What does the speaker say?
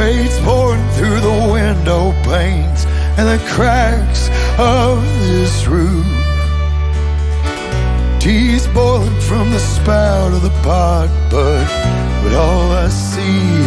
rain's pouring through the window panes and the cracks of this roof. Tea's boiling from the spout of the pot, but all I see